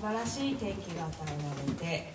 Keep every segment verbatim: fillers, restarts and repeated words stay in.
晴らしい天気が与えられて、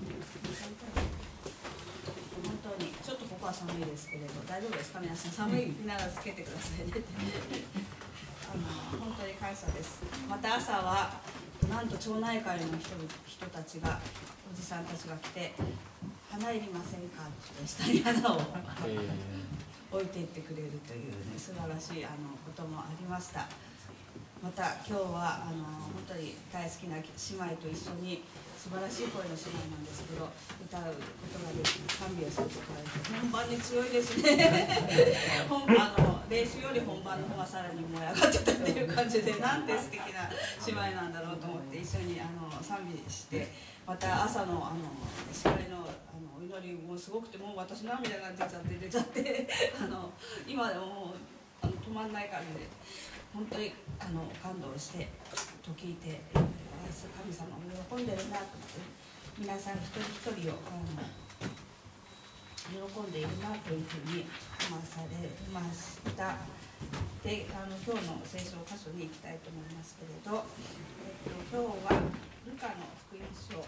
本当にちょっとここは寒いですけれど、大丈夫ですか皆さん、寒いならつけてくださいねあの本当に感謝です。また朝はなんと町内会の人人たちが、おじさんたちが来て「花いりませんか?」って下に花を置いていってくれるというね、素晴らしいあのこともありました。また今日はあの本当に大好きな姉妹と一緒に、素晴らしい声の姉妹なんですけど、歌うことができる、賛美をすることができる。本番に強いですね本あの練習より本番の方がさらに燃え上がってたっていう感じで、なんて素敵な姉妹なんだろうと思って一緒にあの賛美して、また朝のあの司会のあのお祈りもすごくて、もう私涙が出ちゃって出ちゃってあの今でももうあの止まんない感じで、本当にあの感動してと聞いて、神様も喜んでるなと思って、皆さん一人一人をあの喜んでいるなというふうに思わされました。で、あの今日の聖書箇所に行きたいと思いますけれど、えっと、今日はルカの福音書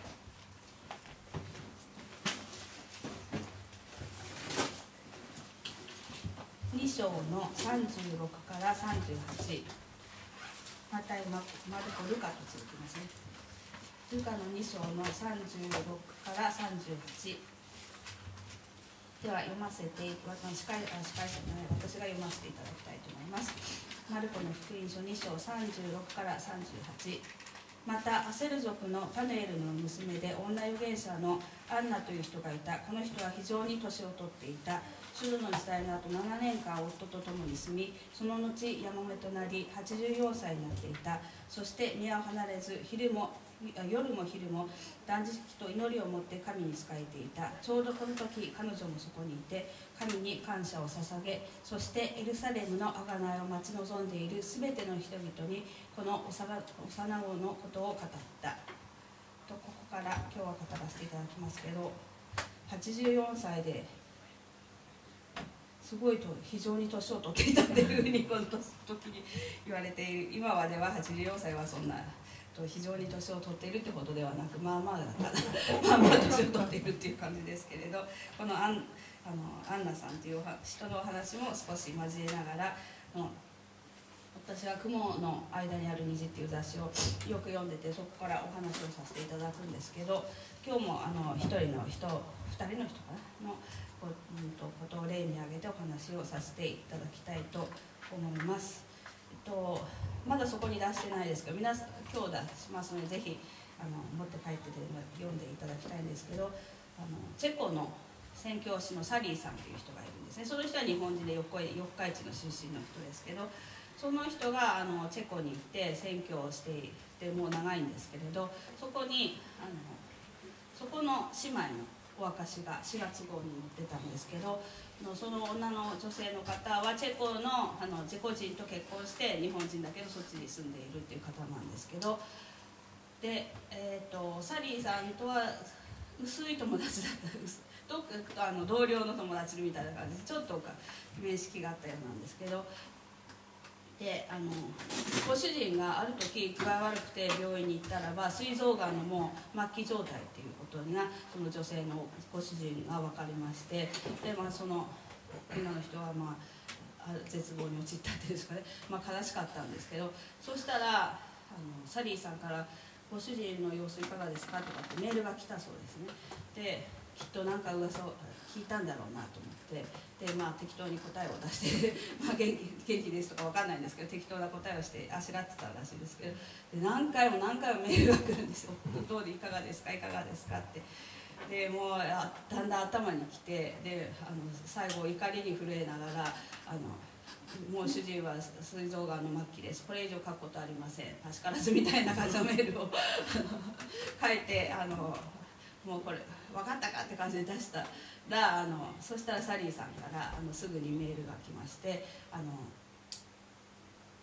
に章のさんじゅうろくからさんじゅうはち、またマルコ・ルカと続きますね。ルカのに章のさんじゅうろくからさんじゅうはちでは読ませて、司会司会者の私が読ませていただきたいと思います。マルコの福音書に章さんじゅうろくからさんじゅうはち。またアセル族のパヌエルの娘で女預言者のアンナという人がいた。この人は非常に年を取っていた。主の時代の後ななねんかん夫と共に住み、その後ヤモメとなりはちじゅうよんさいになっていた。そして宮を離れず昼も夜も昼も断食と祈りを持って神に仕えていた。ちょうどこの時彼女もそこにいて、神に感謝を捧げ、そしてエルサレムの贖いを待ち望んでいるすべての人々にこの幼子のことを語った。とここから今日は語らせていただきますけど、はちじゅうよんさいですごいと非常に年を取っていたというふうにこの時に言われている。今はでははちじゅうよんさいはそんな非常に年を取っているってほどではなく、まあまあだからまあまあ年を取っているっていう感じですけれど、このアンあのアンナさんという人のお話も少し交えながら、の私は「雲の間にある虹」っていう雑誌をよく読んでて、そこからお話をさせていただくんですけど、今日もあの一人の人二人の人かなのこ、うん、とことを例に挙げてお話をさせていただきたいと思います。えっと、まだそこに出してないですけど、皆さん今日出しますので、ぜひあの持って帰って読んでいただきたいんですけど、あのチェコの宣教師のサリーさんという人がいるんですね。その人は日本人で四日市の出身の人ですけど、その人があのチェコに行って宣教をしていてもう長いんですけれど、そこにあのそこの姉妹のお証がしがつ号に載ってたんですけど、その女の女性の方はチェコのあのチェコ人と結婚して日本人だけどそっちに住んでいるっていう方なんですけど、で、えー、とサリーさんとは薄い友達だったんです。とあの同僚の友達みたいな感じでちょっと面識があったようなんですけど、であのご主人がある時具合悪くて病院に行ったらば、膵臓がんのもう末期状態っていうことがその女性のご主人が分かりまして、で、まあ、その女の人は、まあ、絶望に陥ったっていうんですかね、まあ、悲しかったんですけど、そしたらあのサリーさんから「ご主人の様子いかがですか?」とかってメールが来たそうですね。できっと何か噂を聞いたんだろうなと思って、で、まあ、適当に答えを出してまあ元気元気ですとか分かんないんですけど、適当な答えをしてあしらってたらしいですけど、で何回も何回もメールが来るんですよ「どうでいかがですかいかがですか?」って。でもうだんだん頭にきて、であの最後怒りに震えながらあのもう主人は膵臓がんの末期です、これ以上書くことありません、確からずみたいな感じのメールを書いて、あのもうこれ分かったかって感じで出したら、あのそしたらサリーさんからあのすぐにメールが来まして、あの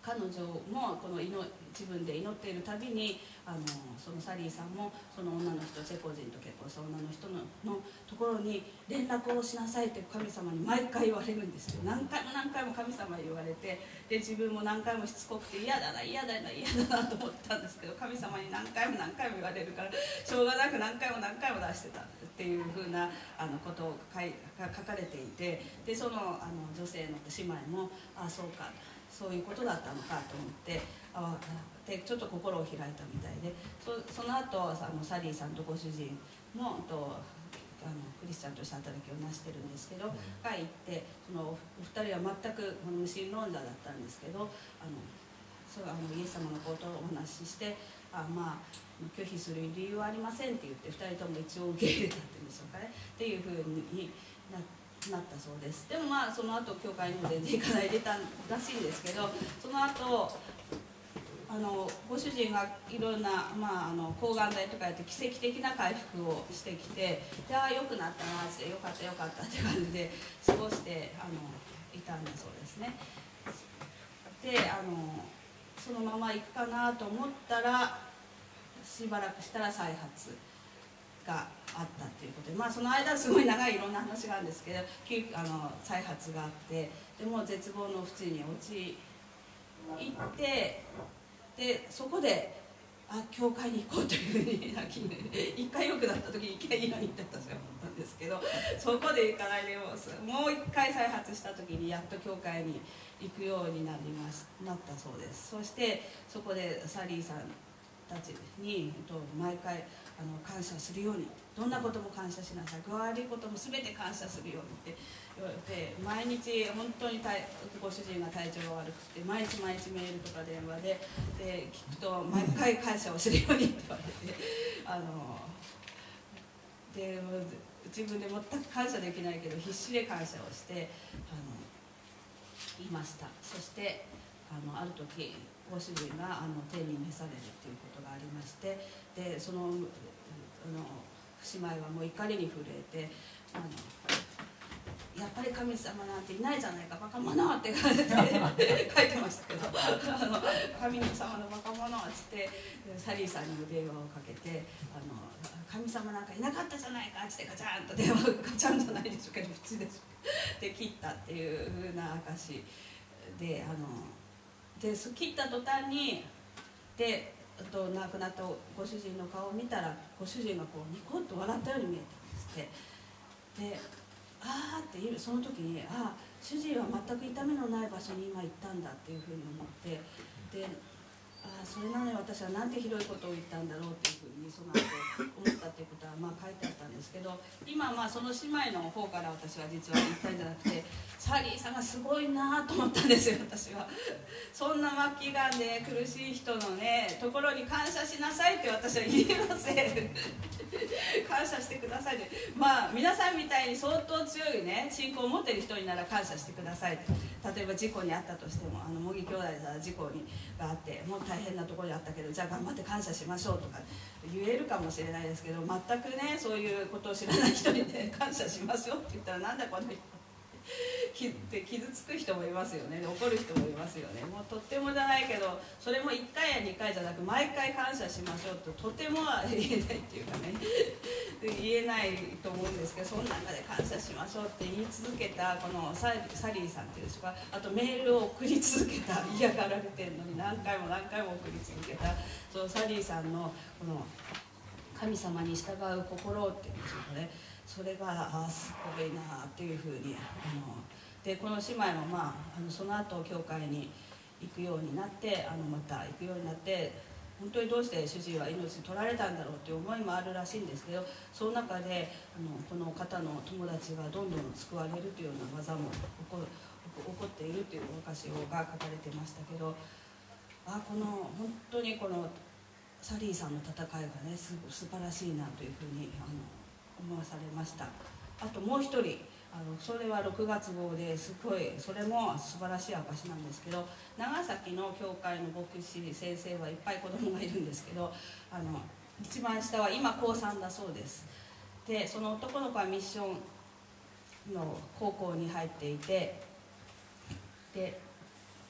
彼女もこの祈自分で祈っているたびにあのそのサリーさんもその女の人、チェコ人と結婚した女の人ののところに連絡をしなさいって神様に毎回言われるんですよ。何回も何回も神様に言われて、で自分も何回もしつこくて嫌だな嫌だな嫌だなと思ったんですけど、神様に何回も何回も言われるからしょうがなく何回も何回も出してたっていうふうなあのことを書い書かれていて、でそのあの女性の姉妹もああそうかそういうことだったのかと思ってあでちょっと心を開いたみたいで、 そ, その後あのサリーさんとご主人のとあのクリスチャンとして働きをなしてるんですけど、が行ってそのお二人は全く無神論者だったんですけど、あのそうあのイエス様のことをお話ししてあまあ拒否する理由はありませんって言ってふたりとも一応受け入れたっていうんでしょうかねっていうふうになってなったそうです。でもまあその後教会にも全然行かないでたらしいんですけど、その後あのご主人がいろんな、まあ、あの抗がん剤とかやって奇跡的な回復をしてきて、でああよくなったなってよかったよかったって感じで過ごしてあのいたんだそうですね。であのそのまま行くかなと思ったらしばらくしたら再発があったということで、まあ、その間すごい長いいろんな話があるんですけどあの再発があって、でもう絶望の淵に陥ってでそこであ教会に行こうというふうに一回良くなった時にいきなり何言ってたんですけど、そこで行かないでももう一回再発した時にやっと教会に行くようになりますなったそうです。そしてそこでサリーさんたちに毎回あの感謝するように、どんなことも感謝しなさい、具合悪いことも全て感謝するようにって言われて、毎日本当にご主人が体調が悪くて毎日毎日メールとか電話でで聞くと毎回感謝をするようにって言われてあので自分で全く感謝できないけど必死で感謝をしてあのいました。そしてあのある時ご主人があの天に召されるということがありまして、でそのあの姉妹はもう怒りに震えてあのやっぱり神様なんていないじゃないかバカ者って書いてましたけどあの神様のバカ者ってサリーさんにも電話をかけてあの神様なんかいなかったじゃないかってガチャンと電話ガチャンじゃないでしょうけど普通ですで切ったっていうふうな証であので切った途端にでと亡くなったご主人の顔を見たらご主人がこうニコッと笑ったように見えたんですってでああってその時にああ主人は全く痛みのない場所に今行ったんだっていうふうに思ってでああそれなのに私はなんてひどいことを言ったんだろうっていうふうにその後思ったっていうことはまあ書いてあったんですけど、今まあその姉妹の方から私は実は言ったんじゃなくてサリーさんがすごいなと思ったんですよ。私はそんな末期がんで苦しい人のねところに感謝しなさいって私は言えません感謝してくださいって、まあ皆さんみたいに相当強いね信仰を持っている人になら感謝してくださいって、例えば事故にあったとしてもあの茂木兄弟が事故にがあってもう大変なところにあったけどじゃあ頑張って感謝しましょうとか言えるかもしれないですけど、全くねそういうことを知らない人にね感謝しましょうって言ったらなんだこの人って傷つく人もいますよね、怒る人もいますよね。もうとってもじゃないけどそれもいっかいやにかいじゃなく毎回感謝しましょうととてもは言えないっていうかね言えないと思うんですけど、その中で感謝しましょうって言い続けたこのサリーさんっていうんですか、あとメールを送り続けた嫌がられてるのに何回も何回も送り続けたそのサリーさんのこの神様に従う心っていうんでしょうかね、それがあすごいなっていうふうにあのでこの姉妹も、まあ、あのその後教会に行くようになってあのまた行くようになって本当にどうして主人は命取られたんだろうっていう思いもあるらしいんですけど、その中であのこの方の友達がどんどん救われるというような技も起こ起こっているという証が書かれてましたけど、あこの本当にこのサリーさんの戦いがねす素晴らしいなというふうにあの思わされました。あともう一人あのそれはろくがつ号ですごいそれも素晴らしい証なんですけど、長崎の教会の牧師先生はいっぱい子供がいるんですけど、あの一番下は今こうさんだそうです。でその男の子はミッションの高校に入っていて、で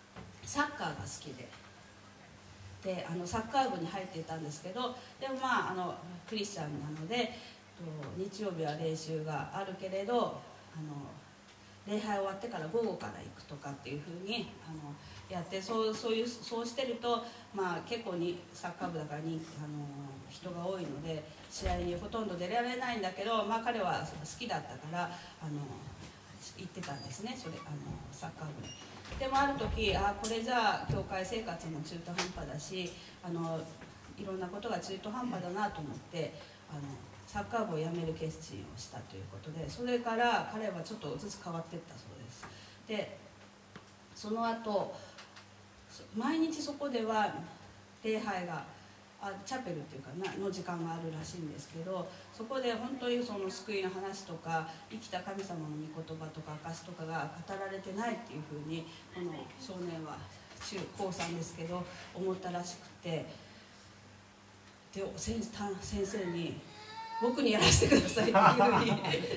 サッカーが好きで。であのサッカー部に入っていたんですけど、でもまああのクリスチャンなので日曜日は練習があるけれど、あの礼拝終わってから午後から行くとかっていうふうにあのやって、そうそういうそうしてると、まあ、結構にサッカー部だからにあの人が多いので試合にほとんど出られないんだけど、まあ、彼は好きだったからあの行ってたんですね、それあのサッカー部に。でもある時、あこれじゃあ教会生活も中途半端だし、あのいろんなことが中途半端だなと思ってあのサッカー部を辞める決心をしたということで、それから彼はちょっとずつ変わっていったそうです。でその後毎日そこでは礼拝があチャペルっていうかなの時間があるらしいんですけど、そこで本当にその救いの話とか生きた神様の御言葉とか証とかが語られてないっていうふうにこの少年は中高さんですけど思ったらしくて、で先先生に「僕にやらせてください」っていうふうに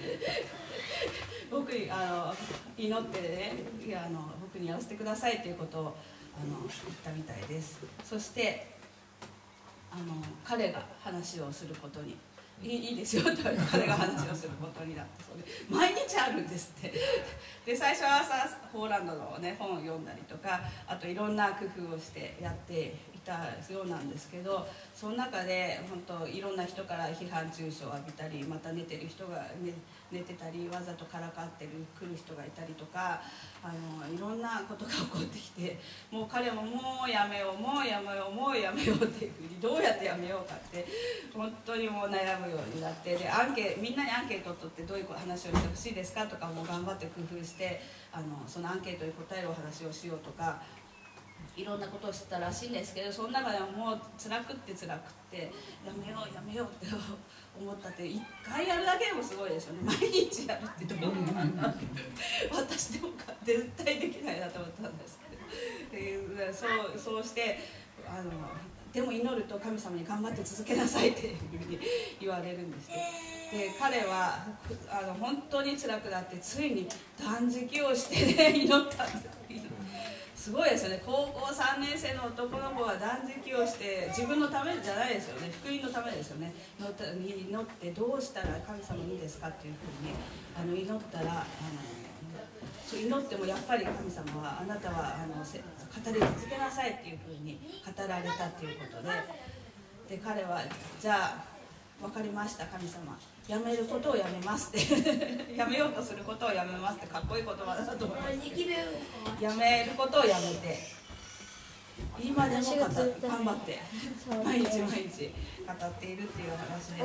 僕にあの祈ってね、いやあの僕にやらせてくださいっていうことをあの言ったみたいです。そしてあの彼が話をすることにいいいいですよと彼が話をすることになったそうで、毎日あるんですって。で最初はさポーランドの、ね、本を読んだりとか、あといろんな工夫をしてやっていたようなんですけど、その中で本当いろんな人から批判中傷を浴びたり、また寝てる人が、ね、寝てたりわざとからかってる来る人がいたりとか、あのいろんなことが起こってきて、もう彼ももうやめようもうやめようもうやめようっていうふうにどうやってやめようかって本当にもう悩むようになって、でアンケみんなにアンケートを取ってどういう話をしてほしいですかとかも頑張って工夫してあのそのアンケートに答えるお話をしようとかいろんなことをしてたらしいんですけど、その中でももう辛くって辛くってやめようやめようって思ったって、いっかいやるだけでもすごいですよね。毎日やるってどうなんだって私でも絶対できないなと思ったんですけど、でそうそうしてあのでも祈ると神様に頑張って続けなさいっていうふうに言われるんですね。で彼はあの本当に辛くなってついに断食をして、ね、祈ったんです。すごいですよね。高校さんねん生の男の子は断食をして自分のためじゃないですよね、福音のためですよね。祈ってどうしたら神様いいですかっていうふうにあの祈ったらあのそう祈ってもやっぱり神様はあなたはあの語り続けなさいっていうふうに語られたっていうことで、で彼はじゃあ分かりました神様、やめることをやめますってやめようとすることをやめますってかっこいい言葉だと思いますけど、やめることをやめて今でも語頑張って毎日毎日語っているっていう話でして、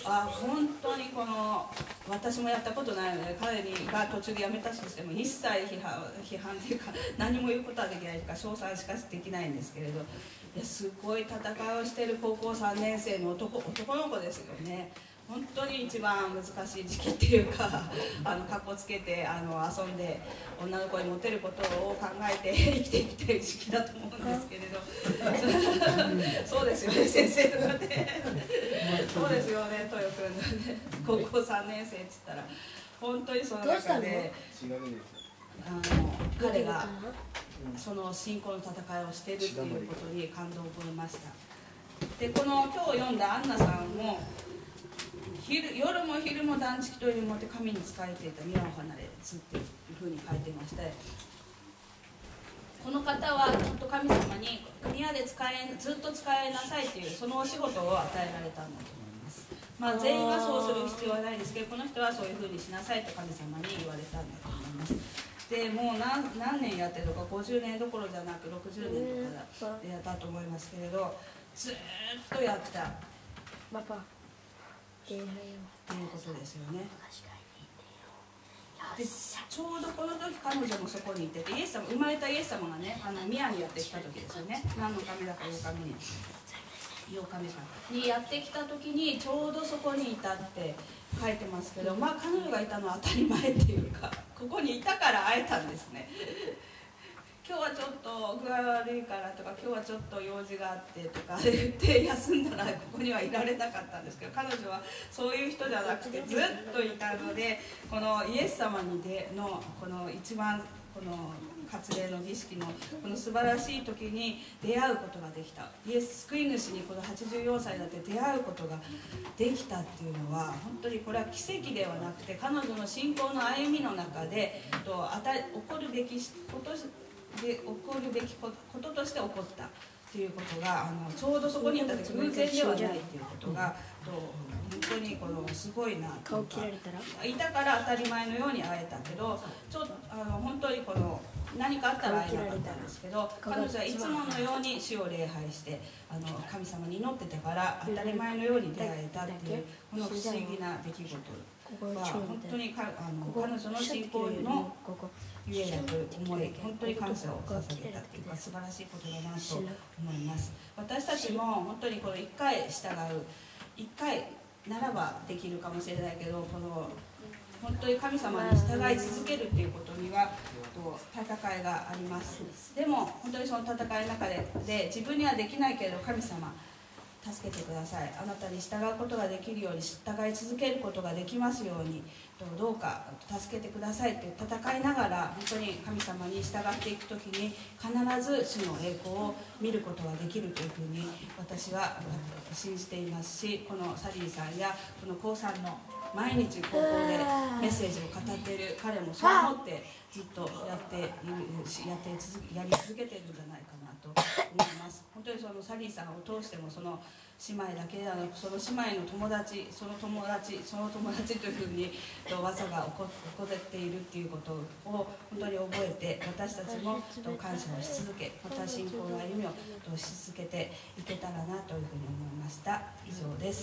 あ本当にこの私もやったことないので彼にが途中でやめたとしても一切批判批判っていうか何も言うことはできないとか称賛しかできないんですけれど、いやすごい戦いをしている高校さんねん生の 男, 男の子ですよね。本当に一番難しい時期っていうかあのかっこつけてあの遊んで女の子にモテることを考えて生きていきたい時期だと思うんですけれどそうですよね先生とかねそうですよね豊君ね高校さんねん生って言ったら本当にその中であの彼がその信仰の戦いをしているっていうことに感動を覚えました。でこの今日読んだアンナさんも昼夜も昼も断食というもって神に仕えていた宮を離れつっていうふうに書いてまして、この方は本当神様に宮で使えずっと使いなさいというそのお仕事を与えられたんだと思います。まあ全員がそうする必要はないんですけど、この人はそういうふうにしなさいと神様に言われたんだと思います。でもう 何, 何年やってるのかごじゅうねんどころじゃなくろくじゅうねんとかでやったと思いますけれど、ずっとやったパパっていうことですよね。でちょうどこの時彼女もそこにいてて、イエス様生まれたイエス様がねあの宮にやってきた時ですよね。何のためだかようかめにようかめかにやってきた時にちょうどそこにいたって書いてますけど、まあ彼女がいたのは当たり前っていうかここにいたから会えたんですね。今日はちょっと具合悪いからとか今日はちょっと用事があってとか言って休んだらここにはいられなかったんですけど、彼女はそういう人じゃなくてずっといたので、このイエス様にでのこの一番この割礼の儀式のこの素晴らしい時に出会うことができた。イエス救い主にこのはちじゅうよんさいになって出会うことができたっていうのは、本当にこれは奇跡ではなくて、彼女の信仰の歩みの中でとあた起こるべきことで起こるべきこととして起こったということが、あのちょうどそこにいた時偶然ではないということがと本当にこのすごいなというか、いたから当たり前のように会えたけど、ちょっとあの本当にこの何かあったら会えなかったんですけど、彼女はいつものように主を礼拝してあの神様に祈ってたから当たり前のように出会えたっていうこの不思議な出来事は本当にかあの彼女の信仰のゆえだと思い、本当に感謝を捧げたというか素晴らしいことだなと思います。私たちも本当にこのいっかい従う、いっかいならばできるかもしれないけど、この本当に神様に従い続けるということには戦いがあります。でも本当にその戦いの中で、で自分にはできないけれど神様助けてください、あなたに従うことができるように、従い続けることができますようにどうか助けてくださいという戦いながら、本当に神様に従っていくときに必ず主の栄光を見ることができるというふうに私は信じていますし、このサリーさんやこの高さんの毎日高校でメッセージを語っている彼もそう思ってずっとやっているやって続やり続けているんじゃないかなと思います。本当にそのサリーさんを通しても、その姉妹だけではなく、その姉妹の友達、その友達、その友達というふうに技が起こっているっていうことを本当に覚えて、私たちも感謝をし続け、また信仰の歩みをし続けていけたらなというふうに思いました。以上です。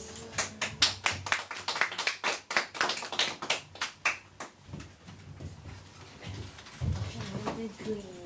Green.